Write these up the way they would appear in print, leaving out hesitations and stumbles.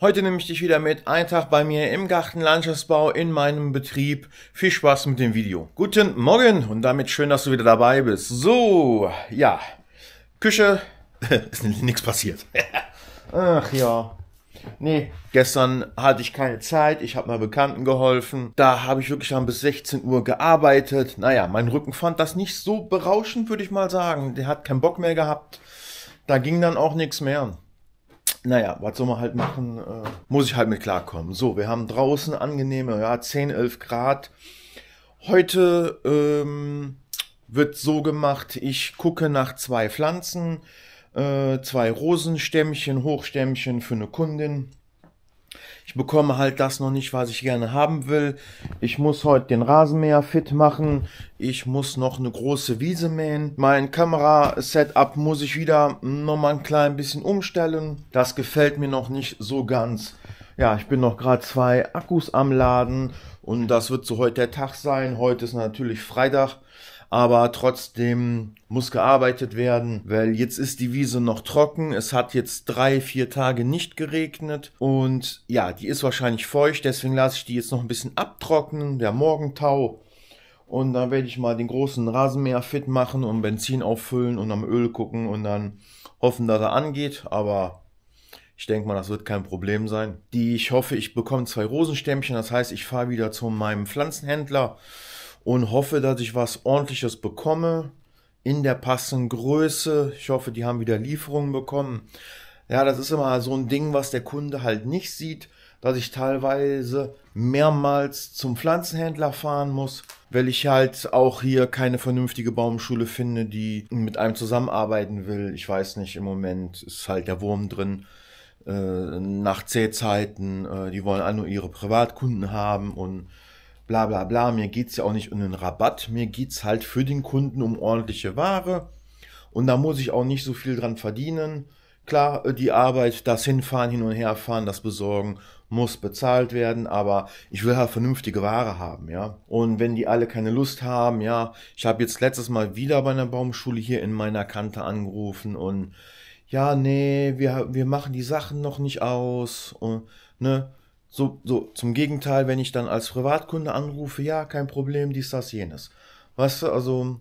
Heute nehme ich dich wieder mit. Ein Tag bei mir im Gartenlandschaftsbau in meinem Betrieb. Viel Spaß mit dem Video. Guten Morgen und damit schön, dass du wieder dabei bist. So, ja, Küche, ist nichts passiert. Ach ja. Nee, gestern hatte ich keine Zeit, ich habe mal Bekannten geholfen. Da habe ich wirklich dann bis 16 Uhr gearbeitet. Naja, mein Rücken fand das nicht so berauschend, würde ich mal sagen. Der hat keinen Bock mehr gehabt. Da ging dann auch nichts mehr. Naja, was soll man halt machen? Muss ich halt mit klarkommen. So, wir haben draußen angenehme, ja, 10, 11 Grad. Heute wird so gemacht, ich gucke nach 2 Pflanzen. 2 Rosenstämmchen, Hochstämmchen für eine Kundin. Ich bekomme halt das noch nicht, was ich gerne haben will. Ich muss heute den Rasenmäher fit machen. Ich muss noch eine große Wiese mähen. Mein Kamerasetup muss ich wieder noch mal ein klein bisschen umstellen. Das gefällt mir noch nicht so ganz. Ja, ich bin noch gerade 2 Akkus am Laden und das wird so heute der Tag sein. Heute ist natürlich Freitag. Aber trotzdem muss gearbeitet werden, weil jetzt ist die Wiese noch trocken. Es hat jetzt 3, 4 Tage nicht geregnet und ja, die ist wahrscheinlich feucht. Deswegen lasse ich die jetzt noch ein bisschen abtrocknen, der Morgentau. Und dann werde ich mal den großen Rasenmäher fit machen und Benzin auffüllen und am Öl gucken und dann hoffen, dass er angeht. Aber ich denke mal, das wird kein Problem sein. Ich hoffe, ich bekomme 2 Rosenstämmchen. Das heißt, ich fahre wieder zu meinem Pflanzenhändler und hoffe, dass ich was Ordentliches bekomme, in der passenden Größe. Ich hoffe, die haben wieder Lieferungen bekommen. Ja, das ist immer so ein Ding, was der Kunde halt nicht sieht, dass ich teilweise mehrmals zum Pflanzenhändler fahren muss, weil ich halt auch hier keine vernünftige Baumschule finde, die mit einem zusammenarbeiten will. Ich weiß nicht, im Moment ist halt der Wurm drin. Nach C-Zeiten, die wollen alle nur ihre Privatkunden haben und bla bla bla, mir geht's ja auch nicht um den Rabatt, mir geht's halt für den Kunden um ordentliche Ware und da muss ich auch nicht so viel dran verdienen. Klar, die Arbeit, das Hinfahren, Hin- und Herfahren, das Besorgen muss bezahlt werden, aber ich will halt vernünftige Ware haben, ja. Und wenn die alle keine Lust haben, ja, ich habe jetzt letztes Mal wieder bei einer Baumschule hier in meiner Kante angerufen und ja, nee, wir machen die Sachen noch nicht aus und, ne. So, zum Gegenteil, wenn ich dann als Privatkunde anrufe, ja, kein Problem, dies, das, jenes. Weißt du, also,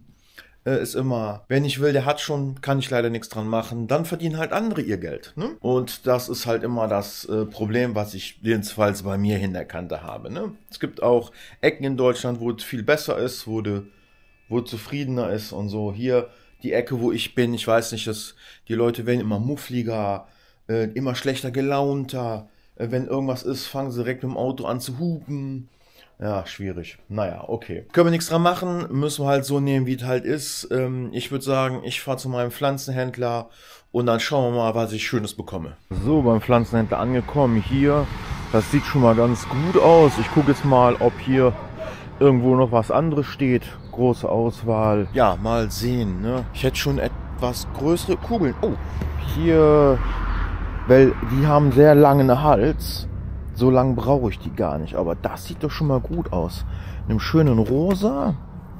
ist immer, wenn ich will, der hat schon, kann ich leider nichts dran machen, dann verdienen halt andere ihr Geld, ne? Und das ist halt immer das Problem, was ich jedenfalls bei mir in der Kante habe, ne? Es gibt auch Ecken in Deutschland, wo es viel besser ist, wo zufriedener ist und so. Hier, die Ecke, wo ich bin, ich weiß nicht, die Leute werden immer muffliger, immer schlechter gelaunter. Wenn irgendwas ist, fangen sie direkt mit dem Auto an zu hupen. Ja, schwierig. Naja, okay. Können wir nichts dran machen, müssen wir halt so nehmen, wie es halt ist. Ich würde sagen, ich fahre zu meinem Pflanzenhändler und dann schauen wir mal, was ich Schönes bekomme. So, beim Pflanzenhändler angekommen. Hier, das sieht schon mal ganz gut aus. Ich gucke jetzt mal, ob hier irgendwo noch was anderes steht. Große Auswahl. Ja, mal sehen, ne? Ich hätte schon etwas größere Kugeln. Oh, hier, weil die haben sehr langen Hals. So lang brauche ich die gar nicht. Aber das sieht doch schon mal gut aus. In einem schönen Rosa.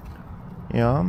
Ja.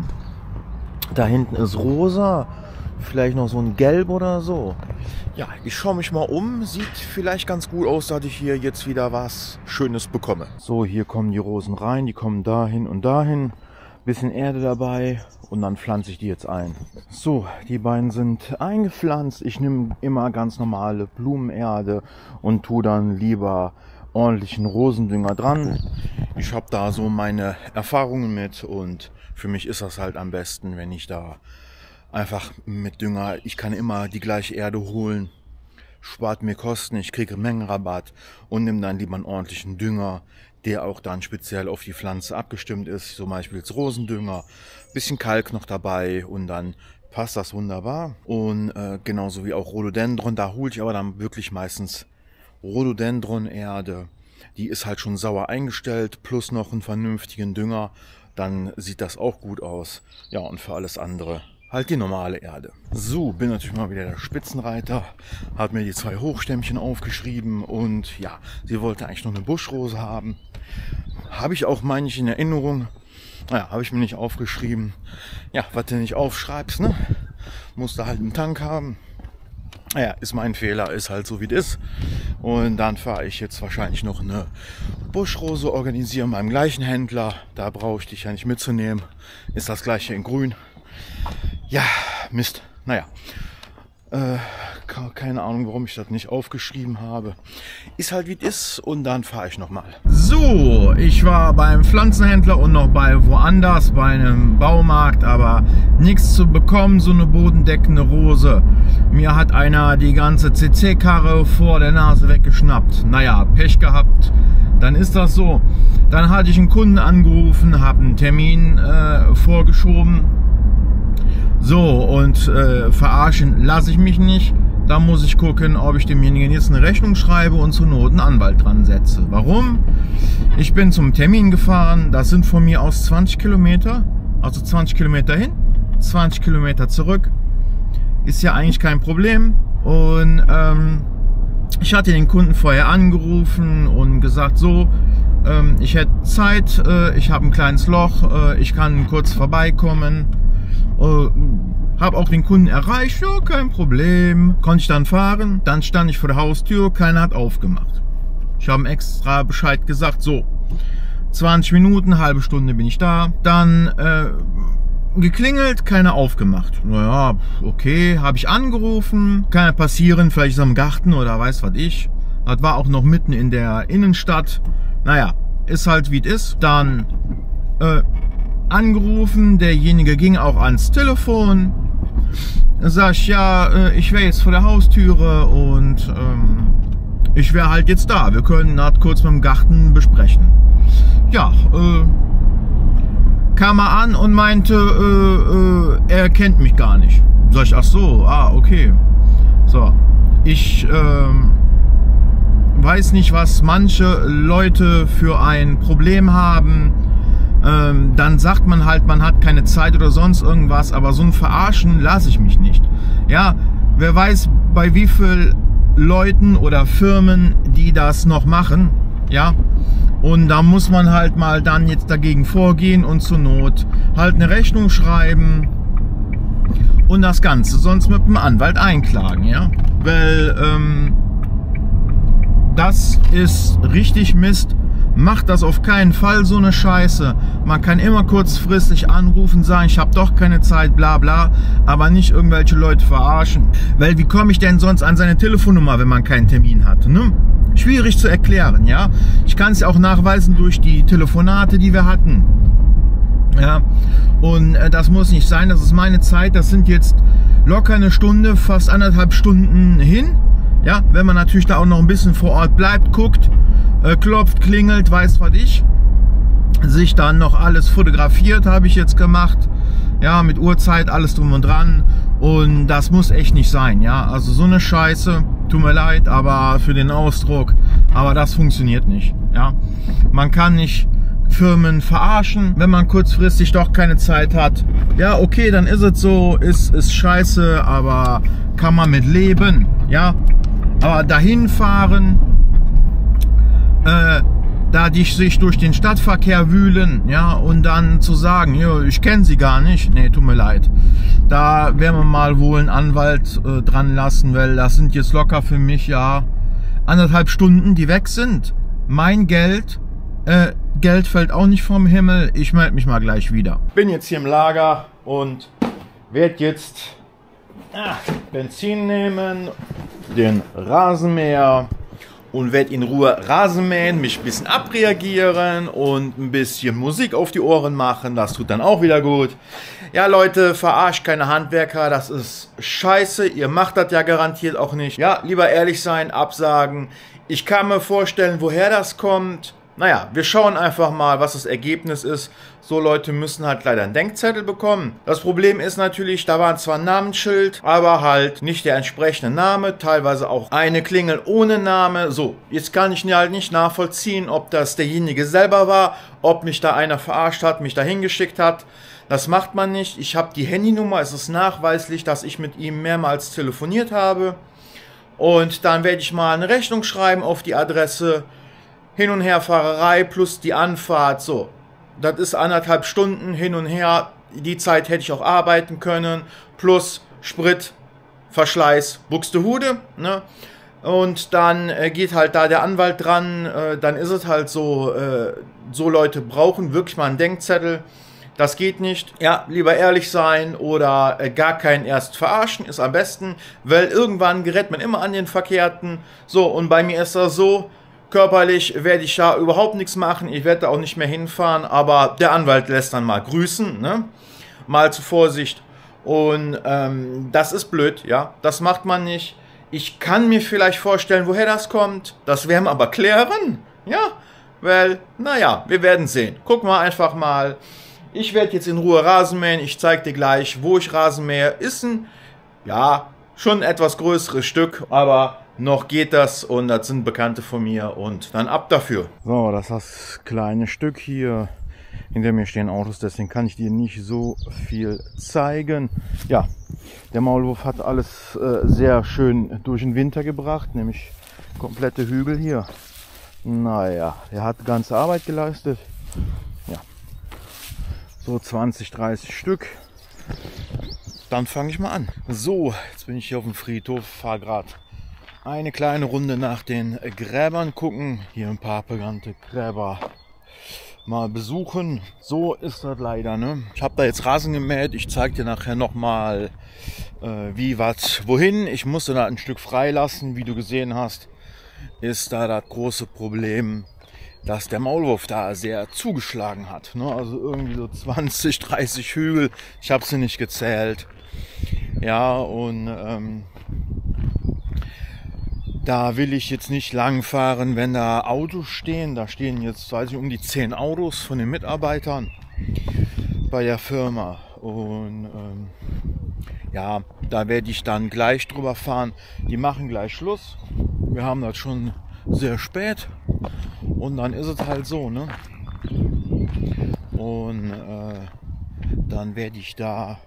Da hinten ist rosa. Vielleicht noch so ein Gelb oder so. Ja, ich schaue mich mal um. Sieht vielleicht ganz gut aus, dass ich hier jetzt wieder was Schönes bekomme. So, hier kommen die Rosen rein. Die kommen dahin und dahin. Bisschen Erde dabei und dann pflanze ich die jetzt ein. So, die beiden sind eingepflanzt. Ich nehme immer ganz normale Blumenerde und tue dann lieber ordentlichen Rosendünger dran. Ich habe da so meine Erfahrungen mit und für mich ist das halt am besten, wenn ich da einfach mit Dünger, ich kann immer die gleiche Erde holen, spart mir Kosten, ich kriege Mengenrabatt und nehme dann lieber einen ordentlichen Dünger, der auch dann speziell auf die Pflanze abgestimmt ist, zum Beispiel jetzt Rosendünger, bisschen Kalk noch dabei und dann passt das wunderbar. Und genauso wie auch Rhododendron, da hole ich aber dann wirklich meistens Rhododendron-Erde, die ist halt schon sauer eingestellt, plus noch einen vernünftigen Dünger, dann sieht das auch gut aus. Ja, und für alles andere halt die normale Erde. So, bin natürlich mal wieder der Spitzenreiter, hat mir die 2 Hochstämmchen aufgeschrieben und ja, sie wollte eigentlich noch eine Buschrose haben. Habe ich auch, meine ich, in Erinnerung. Naja, habe ich mir nicht aufgeschrieben. Ja, was du nicht aufschreibst, ne? Musst du halt einen Tank haben. Naja, ist mein Fehler, ist halt so wie es ist. Und dann fahre ich jetzt wahrscheinlich noch eine Buschrose organisieren beim gleichen Händler. Da brauche ich dich ja nicht mitzunehmen. Ist das gleiche in grün. Ja, Mist. Naja. Keine Ahnung, warum ich das nicht aufgeschrieben habe. Ist halt wie es ist und dann fahre ich nochmal. So, ich war beim Pflanzenhändler und noch bei woanders, bei einem Baumarkt, aber nichts zu bekommen, so eine bodendeckende Rose. Mir hat einer die ganze CC-Karre vor der Nase weggeschnappt. Naja, Pech gehabt, dann ist das so. Dann hatte ich einen Kunden angerufen, habe einen Termin vorgeschoben. So, und verarschen lasse ich mich nicht. Da muss ich gucken, ob ich demjenigen jetzt eine Rechnung schreibe und zur Not einen Anwalt dran setze. Warum? Ich bin zum Termin gefahren. Das sind von mir aus 20 Kilometer. Also 20 Kilometer hin, 20 Kilometer zurück. Ist ja eigentlich kein Problem. Und ich hatte den Kunden vorher angerufen und gesagt, so, ich hätte Zeit, ich habe ein kleines Loch, ich kann kurz vorbeikommen. Habe auch den Kunden erreicht, ja, kein Problem. Konnte ich dann fahren, dann stand ich vor der Haustür, keiner hat aufgemacht. Ich habe ihm extra Bescheid gesagt, so, 20 Minuten, halbe Stunde bin ich da. Dann geklingelt, keiner aufgemacht. Naja, okay, habe ich angerufen, kann ja passieren, vielleicht ist er im Garten oder weiß was ich. Das war auch noch mitten in der Innenstadt. Naja, ist halt wie es ist. Dann angerufen, derjenige ging auch ans Telefon. Sag ich, ja, ich wäre jetzt vor der Haustüre und ich wäre halt jetzt da. Wir können das kurz mit dem Garten besprechen. Ja, kam er an und meinte, er kennt mich gar nicht. Sag ich, ach so, okay. So, ich weiß nicht, was manche Leute für ein Problem haben. Dann sagt man halt, man hat keine Zeit oder sonst irgendwas, aber so ein Verarschen lasse ich mich nicht. Ja, wer weiß, bei wie vielen Leuten oder Firmen, die das noch machen, ja, und da muss man halt mal dann jetzt dagegen vorgehen und zur Not halt eine Rechnung schreiben und das Ganze sonst mit dem Anwalt einklagen, ja, weil das ist richtig Mist. Macht das auf keinen Fall, so eine Scheiße. Man kann immer kurzfristig anrufen, sagen, ich habe doch keine Zeit, bla bla, aber nicht irgendwelche Leute verarschen. Weil wie komme ich denn sonst an seine Telefonnummer, wenn man keinen Termin hat? Ne? Schwierig zu erklären, ja. Ich kann es ja auch nachweisen durch die Telefonate, die wir hatten. Ja, und das muss nicht sein, das ist meine Zeit, das sind jetzt locker eine Stunde, fast 1,5 Stunden hin. Ja, wenn man natürlich da auch noch ein bisschen vor Ort bleibt, guckt, klopft, klingelt, weiß was ich. Sich dann noch alles fotografiert, habe ich jetzt gemacht. Ja, mit Uhrzeit, alles drum und dran. Und das muss echt nicht sein, ja. Also so eine Scheiße, tut mir leid, aber für den Ausdruck, aber das funktioniert nicht, ja. Man kann nicht Firmen verarschen, wenn man kurzfristig doch keine Zeit hat. Ja, okay, dann ist es so, ist scheiße, aber kann man mit leben, ja. Aber dahin fahren, da sich durch den Stadtverkehr wühlen, ja, und dann zu sagen, jo, ich kenne sie gar nicht, nee, tut mir leid. Da werden wir mal wohl einen Anwalt dran lassen, weil das sind jetzt locker für mich, ja, 1,5 Stunden, die weg sind. Mein Geld, Geld fällt auch nicht vom Himmel, ich melde mich mal gleich wieder. Bin jetzt hier im Lager und werde jetzt Benzin nehmen, den Rasenmäher, und werde in Ruhe Rasen mähen, mich ein bisschen abreagieren und ein bisschen Musik auf die Ohren machen. Das tut dann auch wieder gut. Ja, Leute, verarscht keine Handwerker, das ist scheiße. Ihr macht das ja garantiert auch nicht. Ja, lieber ehrlich sein, absagen. Ich kann mir vorstellen, woher das kommt. Naja, wir schauen einfach mal, was das Ergebnis ist. So Leute müssen halt leider einen Denkzettel bekommen. Das Problem ist natürlich, da war zwar ein Namensschild, aber halt nicht der entsprechende Name. Teilweise auch eine Klingel ohne Name. So, jetzt kann ich halt nicht nachvollziehen, ob das derjenige selber war, ob mich da einer verarscht hat, mich da hingeschickt hat. Das macht man nicht. Ich habe die Handynummer, es ist nachweislich, dass ich mit ihm mehrmals telefoniert habe. Und dann werde ich mal eine Rechnung schreiben auf die Adresse. Hin- und Herfahrerei plus die Anfahrt, so. Das ist 1,5 Stunden hin und her. Die Zeit hätte ich auch arbeiten können. Plus Sprit, Verschleiß, Buxtehude, ne? Und dann geht halt da der Anwalt dran, dann ist es halt so, so Leute brauchen wirklich mal einen Denkzettel. Das geht nicht. Ja, lieber ehrlich sein oder gar keinen erst verarschen ist am besten, weil irgendwann gerät man immer an den Verkehrten. So, und bei mir ist das so, körperlich werde ich da überhaupt nichts machen, ich werde da auch nicht mehr hinfahren, aber der Anwalt lässt dann mal grüßen, ne? Mal zur Vorsicht. Und das ist blöd, ja, das macht man nicht. Ich kann mir vielleicht vorstellen, woher das kommt. Das werden wir aber klären. Ja, weil, naja, wir werden sehen. Gucken wir einfach mal. Ich werde jetzt in Ruhe Rasen mähen. Ich zeige dir gleich, wo ich Rasen mähe. Ist ein, ja, schon ein etwas größeres Stück, aber noch geht das und das sind Bekannte von mir und dann ab dafür. So, das ist das kleine Stück hier. Hinter mir stehen Autos, deswegen kann ich dir nicht so viel zeigen. Ja, der Maulwurf hat alles sehr schön durch den Winter gebracht, nämlich komplette Hügel hier. Naja, er hat ganze Arbeit geleistet. Ja, so 20, 30 Stück. Dann fange ich mal an. So, jetzt bin ich hier auf dem Friedhof, fahre gerade eine kleine Runde nach den Gräbern gucken. Hier ein paar bekannte Gräber mal besuchen. So ist das leider, ne? Ich habe da jetzt Rasen gemäht. Ich zeige dir nachher nochmal, wie, was, wohin. Ich musste da ein Stück freilassen. Wie du gesehen hast, ist da das große Problem, dass der Maulwurf da sehr zugeschlagen hat, ne? Also irgendwie so 20, 30 Hügel. Ich habe sie nicht gezählt. Ja, und da will ich jetzt nicht lang fahren, wenn da Autos stehen. Da stehen jetzt, weiß ich, um die 10 Autos von den Mitarbeitern bei der Firma. Und ja, da werde ich dann gleich drüber fahren. Die machen gleich Schluss. Wir haben das schon sehr spät. Und dann ist es halt so, ne? Und dann werde ich da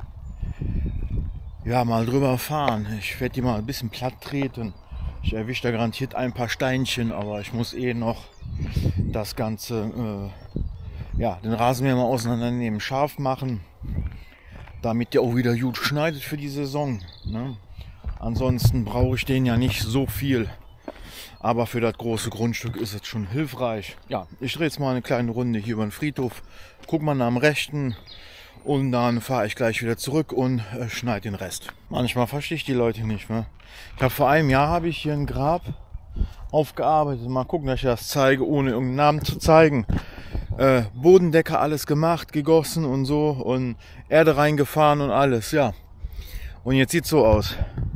ja mal drüber fahren. Ich werde die mal ein bisschen platt treten. Ich erwische da garantiert ein paar Steinchen, aber ich muss eh noch das Ganze, ja, den Rasenmäher mal auseinandernehmen, scharf machen, damit der auch wieder gut schneidet für die Saison, ne? Ansonsten brauche ich den ja nicht so viel, aber für das große Grundstück ist es schon hilfreich. Ja, ich drehe jetzt mal eine kleine Runde hier über den Friedhof, guck mal nach dem Rechten. Und dann fahre ich gleich wieder zurück und schneide den Rest. Manchmal verstehe ich die Leute nicht, ne? Ich habe vor einem Jahr habe ich hier ein Grab aufgearbeitet. Mal gucken, dass ich das zeige, ohne irgendeinen Namen zu zeigen. Bodendecker alles gemacht, gegossen und so und Erde reingefahren und alles, ja. Und jetzt sieht es so aus.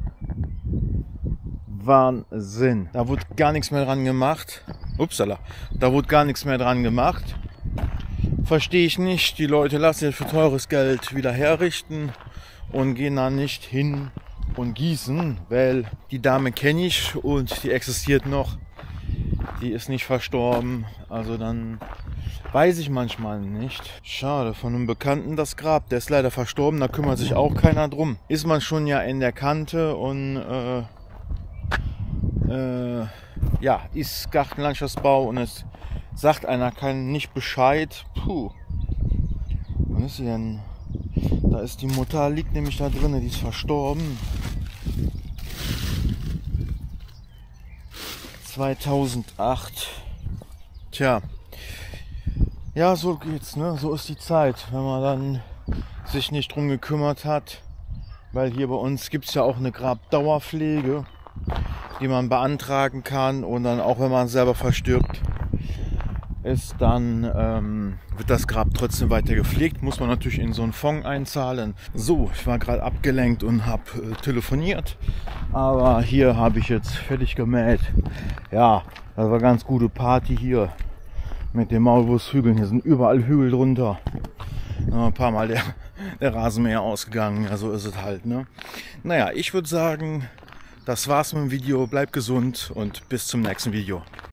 Wahnsinn. Da wurde gar nichts mehr dran gemacht. Upsala. Da wurde gar nichts mehr dran gemacht. Verstehe ich nicht. Die Leute lassen sich für teures Geld wieder herrichten und gehen da nicht hin und gießen, weil die Dame kenne ich und die existiert noch. Die ist nicht verstorben. Also dann weiß ich manchmal nicht. Schade, von einem Bekannten das Grab. Der ist leider verstorben, da kümmert sich auch keiner drum. Ist man schon ja in der Kante und ja, ist Gartenlandschaftsbau und es sagt einer nicht Bescheid. Puh. Was ist sie denn? Da ist die Mutter, liegt nämlich da drin, die ist verstorben. 2008. Tja. Ja, so geht's, ne? So ist die Zeit, wenn man dann sich nicht drum gekümmert hat. Weil hier bei uns gibt es ja auch eine Grabdauerpflege, die man beantragen kann. Und dann auch wenn man selber verstirbt, ist dann wird das Grab trotzdem weiter gepflegt. Muss man natürlich in so einen Fonds einzahlen. So, ich war gerade abgelenkt und habe telefoniert. Aber hier habe ich jetzt fertig gemäht. Ja, das war ganz gute Party hier mit den Maulwurfshügeln. Hier sind überall Hügel drunter. Ein paar Mal der Rasenmäher ausgegangen. Ja, so ist es halt, ne? Naja, ich würde sagen, das war's mit dem Video. Bleibt gesund und bis zum nächsten Video.